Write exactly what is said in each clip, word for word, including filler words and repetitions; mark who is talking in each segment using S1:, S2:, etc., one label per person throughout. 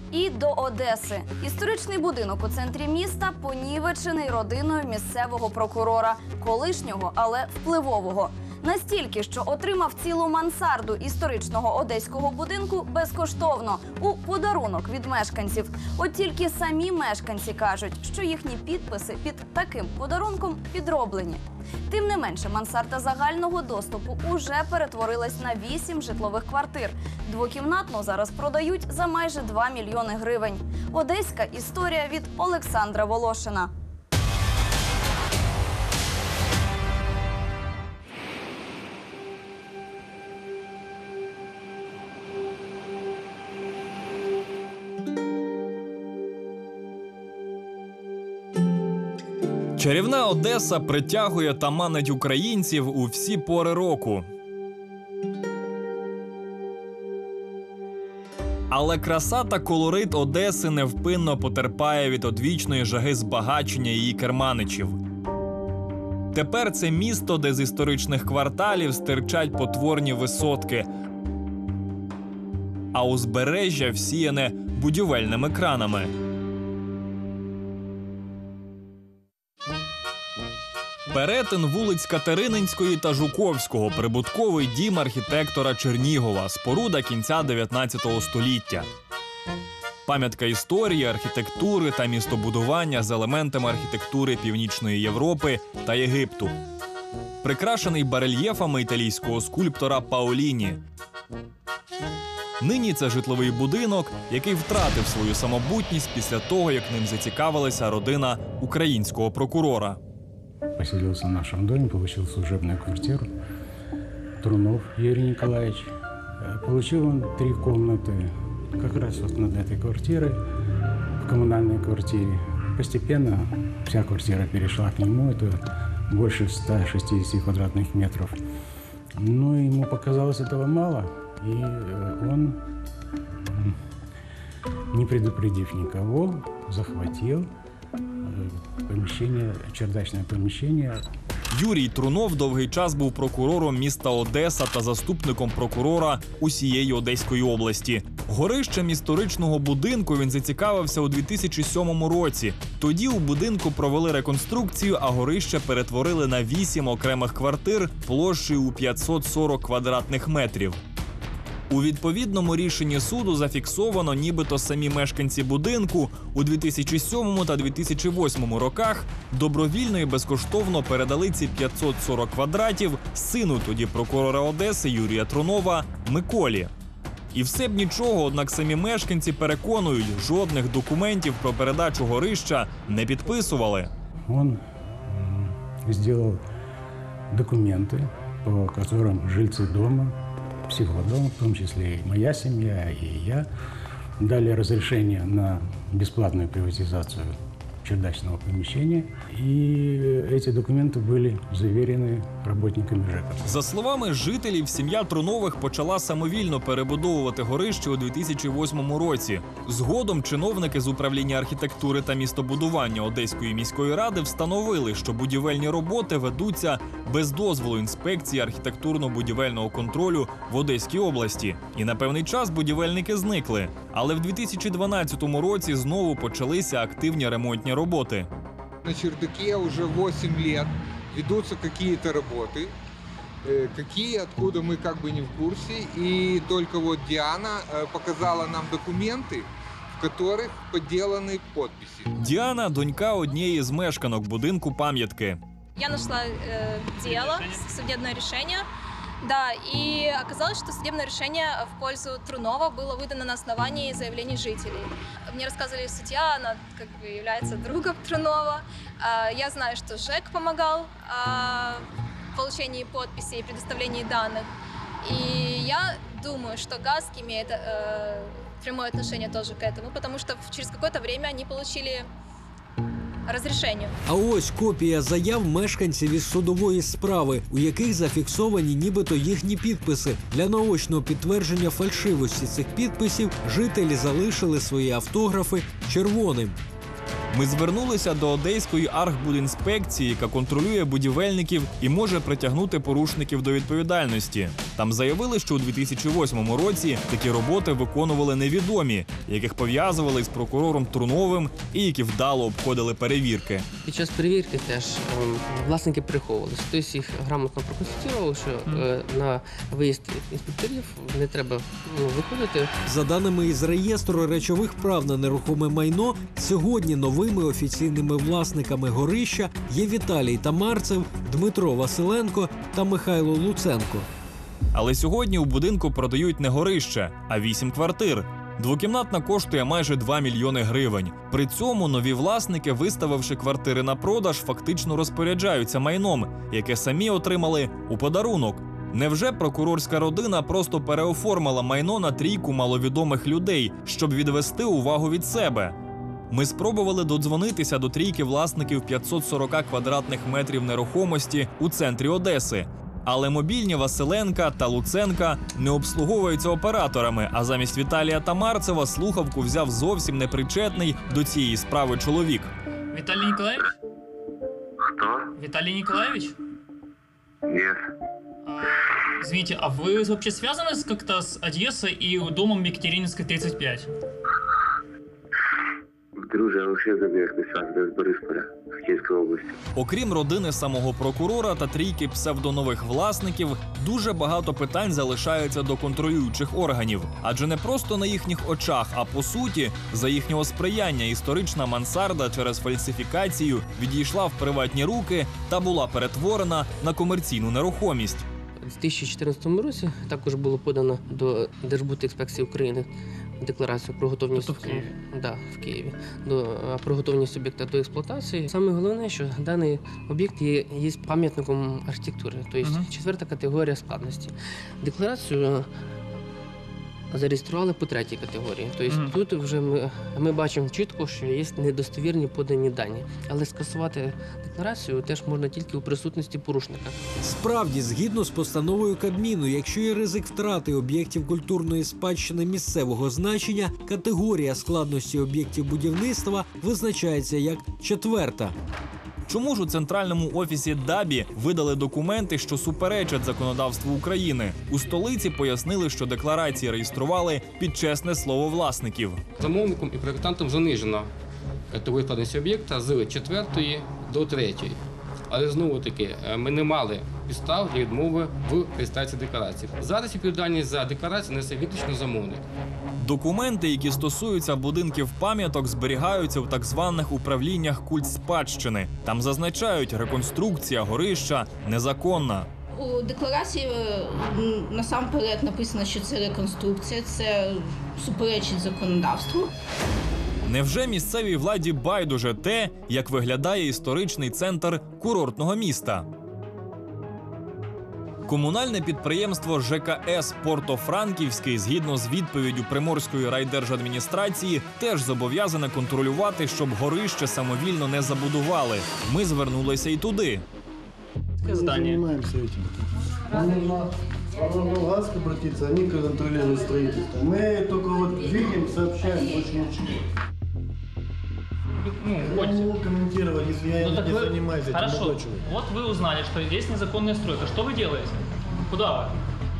S1: І до Одеси. Історичний будинок у центрі міста понівечений родиною місцевого прокурора. Колишнього, але впливового. Настільки, що отримав цілу мансарду історичного одеського будинку безкоштовно, у подарунок від мешканців. От тільки самі мешканці кажуть, що їхні підписи під таким подарунком підроблені. Тим не менше, мансарда загального доступу уже перетворилась на вісім житлових квартир. Двокімнатну зараз продають за майже два мільйони гривень. Одеська історія від Олександра Волошина.
S2: Чарівна Одеса притягує та манить українців у всі пори року. Але краса та колорит Одеси невпинно потерпає від одвічної жаги збагачення її керманичів. Тепер це місто, де з історичних кварталів стирчать потворні висотки, а узбережжя всіяне будівельними кранами. Перетин вулиць Катерининської та Жуковського, прибутковий дім архітектора Чернігова, споруда кінця дев'ятнадцятого століття. Пам'ятка історії, архітектури та містобудування з елементами архітектури Північної Європи та Єгипту. Прикрашений барельєфами італійського скульптора Паоліні. Нині це житловий будинок, який втратив свою самобутність після того, як ним зацікавилася родина українського прокурора.
S3: Поселился в нашем доме, получил служебную квартиру. Трунов Юрий Николаевич. Получил он три комнаты, как раз вот над этой квартирой, в коммунальной квартире. Постепенно вся квартира перешла к нему, это больше ста шестидесяти квадратных метров. Но ему показалось этого мало, и он, не предупредив никого, захватил поміщення, чердачне поміщення.
S2: Юрій Трунов довгий час був прокурором міста Одеса та заступником прокурора усієї Одеської області. Горищем історичного будинку він зацікавився у дві тисячі сьомому році. Тоді у будинку провели реконструкцію, а горище перетворили на вісім окремих квартир площею у п'ятсот сорок квадратних метрів. У відповідному рішенні суду зафіксовано, нібито самі мешканці будинку у дві тисячі сьомому та дві тисячі восьмому роках добровільно і безкоштовно передали ці п'ятсот сорок квадратів сину тоді прокурора Одеси Юрія Трунова Миколі. І все б нічого, однак самі мешканці переконують, жодних документів про передачу горища не підписували.
S3: Він зробив документи, по яким жильці дому, всего дома, в том числе и моя семья, и я, дали разрешение на бесплатную приватизацию чердачного помещения, и эти документы были заверены работниками ЖЕКа.
S2: За словами жителів, сім'я Трунових почала самовільно перебудовувати горище у дві тисячі восьмому році. Згодом чиновники з управління архітектури та містобудування Одеської міської ради встановили, що будівельні роботи ведуться без дозволу інспекції архітектурно-будівельного контролю в Одеській області. І на певний час будівельники зникли. Але в дві тисячі дванадцятому році знову почалися активні ремонтні роботи.
S4: На чердаке уже восемь лет ведутся какие-то работы, какие, откуда мы как бы не в курсе. И только вот Диана показала нам документы, в которых подделаны подписи.
S2: Діана – донька однієї з мешканок будинку пам'ятки.
S5: Я нашла э, дело, судебное решение, да, и оказалось, что судебное решение в пользу Трунова было выдано на основании заявлений жителей. Мне рассказывали судья, она как бы является другом Трунова. Я знаю, что ЖЭК помогал в получении подписей и предоставлении данных. И я думаю, что ГАСК имеет э, прямое отношение тоже к этому, потому что через какое-то время они получили розрішення.
S6: А ось копія заяв мешканців із судової справи, у яких зафіксовані нібито їхні підписи. Для наочного підтвердження фальшивості цих підписів жителі залишили свої автографи червоним.
S2: Ми звернулися до Одеської архбудінспекції, яка контролює будівельників і може притягнути порушників до відповідальності. Там заявили, що у дві тисячі восьмому році такі роботи виконували невідомі, яких пов'язували з прокурором Труновим і які вдало обходили перевірки.
S7: Під час перевірки теж ем, власники приховувалися. Тобто їх грамотно проконстатували, що е, на виїзд інспекторів не треба ну, виходити.
S6: За даними із реєстру речових прав на нерухоме майно, сьогодні новими офіційними власниками горища є Віталій Тамарцев, Дмитро Василенко та Михайло Луценко.
S2: Але сьогодні у будинку продають не горище, а вісім квартир. Двокімнатна коштує майже два мільйони гривень. При цьому нові власники, виставивши квартири на продаж, фактично розпоряджаються майном, яке самі отримали у подарунок. Невже прокурорська родина просто переоформила майно на трійку маловідомих людей, щоб відвести увагу від себе? Ми спробували додзвонитися до трійки власників п'ятсот сорок квадратних метрів нерухомості у центрі Одеси. Але мобільні Василенка та Луценка не обслуговуються операторами, а замість Віталія Тамарцева слухавку взяв зовсім непричетний до цієї справи чоловік.
S8: Виталий Николаевич?
S9: Кто?
S8: Виталий Николаевич?
S9: Нет.
S8: А, извините, а вы вообще связаны с- как-то с Одессой и домом Екатерининской тридцать пять?
S9: Друже, вообще забег не связан з Борисполя, з Київської області.
S2: Окрім родини самого прокурора та трійки псевдонових власників, дуже багато питань залишаються до контролюючих органів. Адже не просто на їхніх очах, а по суті, за їхнього сприяння історична мансарда через фальсифікацію відійшла в приватні руки та була перетворена на комерційну нерухомість.
S7: У дві тисячі чотирнадцятому році також було подано до Держбудінспекції України декларацію про готовність
S8: Тобто в Києві?
S7: Да, в Києві до е, про готовність об'єкта до експлуатації. Саме головне, що даний об'єкт є, є пам'ятником архітектури, тобто
S8: Мгм.
S7: четверта категорія складності. Декларацію зареєстрували по третій категорії. Тобто
S8: Мгм.
S7: тут вже ми, ми бачимо чітко, що є недостовірні подані дані. Але скасувати декларацію теж можна тільки у присутності порушника.
S6: Справді, згідно з постановою Кабміну, якщо є ризик втрати об'єктів культурної спадщини місцевого значення, категорія складності об'єктів будівництва визначається як четверта.
S2: Чому ж у центральному офісі ДАБІ видали документи, що суперечать законодавству України? У столиці пояснили, що декларації реєстрували під чесне слово власників.
S10: Замовником і проєктантом занижено категорію складності об'єкта з четвертої до третьої. Але знову-таки ми не мали підстав для відмови в реєстрації декларації. Зараз відповідальність за декларацію несе виключно замовник.
S2: Документи, які стосуються будинків пам'яток, зберігаються в так званих управліннях культспадщини. Там зазначають, реконструкція горища незаконна.
S11: У декларації е, м, насамперед написано, що це реконструкція, це суперечить законодавству.
S2: Невже місцевій владі байдуже те, як виглядає історичний центр курортного міста? Комунальне підприємство ЖКС Порто-Франківський, згідно з відповіддю Приморської райдержадміністрації, теж зобов'язане контролювати, щоб горище самовільно не забудували. Ми звернулися і туди.
S8: Здание.
S12: Занимаемся этим. Нам нужно в Волгоградск обратиться, они контролируют строительство. Мы только вот видим, сообщаем, больше ничего.
S8: Ну,
S12: Я
S8: хоть-
S12: не могу комментировать, если я
S8: Ну, так
S12: не
S8: вы-
S12: занимаюсь этим.
S8: Хорошо.
S12: молодой человек.
S8: Вот вы узнали, что есть незаконная стройка. Что вы делаете? Куда вы?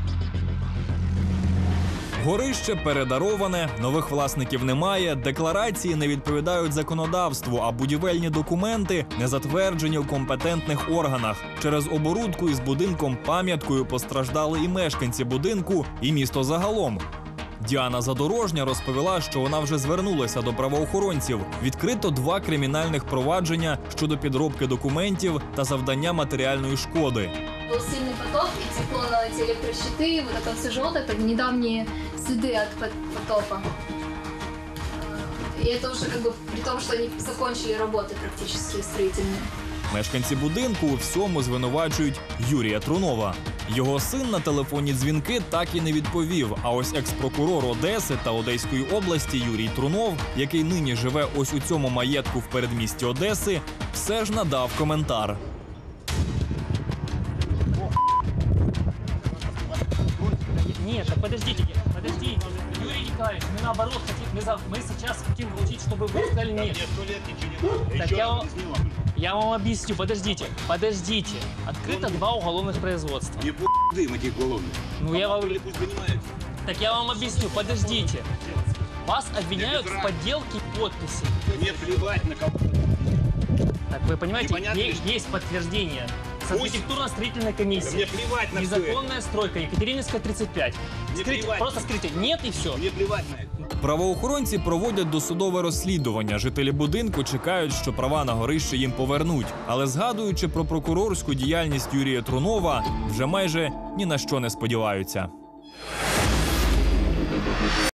S2: Горище передароване, нових власників немає, декларації не відповідають законодавству, а будівельні документи не затверджені у компетентних органах. Через оборудку із будинком-пам'яткою постраждали і мешканці будинку, і місто загалом. Діана Задорожня розповіла, що вона вже звернулася до правоохоронців. Відкрито два кримінальних провадження щодо підробки документів та завдання матеріальної шкоди.
S5: Был сильный потоп, и текло на эти электрощиты, вот это все желтое, это недавние следы от пот- потопа. И это уже как бы при том, что они закончили работы практически строительные.
S2: Мешканці будинку у всьому звинувачують Юрія Трунова. Його син на телефонні дзвінки так і не відповів. А ось екс-прокурор Одеси та Одеської області Юрій Трунов, який нині живе ось у цьому маєтку в передмісті Одеси, все ж надав коментар.
S8: Нет, так подождите, подождите. Юрий Николаевич, мы наоборот хотим, мы, за- мы сейчас хотим получить, чтобы вы сказали нет. Так я, вам-
S13: Я вам объясню, подождите, подождите. Открыто два уголовных производства.
S14: Не дым этих уголовных.
S13: Ну я вам...
S14: Пусть понимаете.
S13: Так я вам объясню, подождите. Вас обвиняют в подделке подписей.
S14: Мне плевать на кого.
S13: Так вы понимаете,
S14: Непонятно,
S13: е-
S14: что-
S13: есть подтверждение. С
S14: Пусть-
S13: архитектурно-строительной комиссии.
S14: Да мне плевать на всё
S13: Незаконная стройка, Екатерининская, тридцать пять.
S14: Мне
S13: Скрыть-
S14: плевать.
S13: просто скрыть. Нет и все.
S14: Мне плевать на это.
S2: Правоохоронці проводять досудове розслідування. Жителі будинку чекають, що права на горище їм повернуть. Але згадуючи про прокурорську діяльність Юрія Трунова, вже майже ні на що не сподіваються.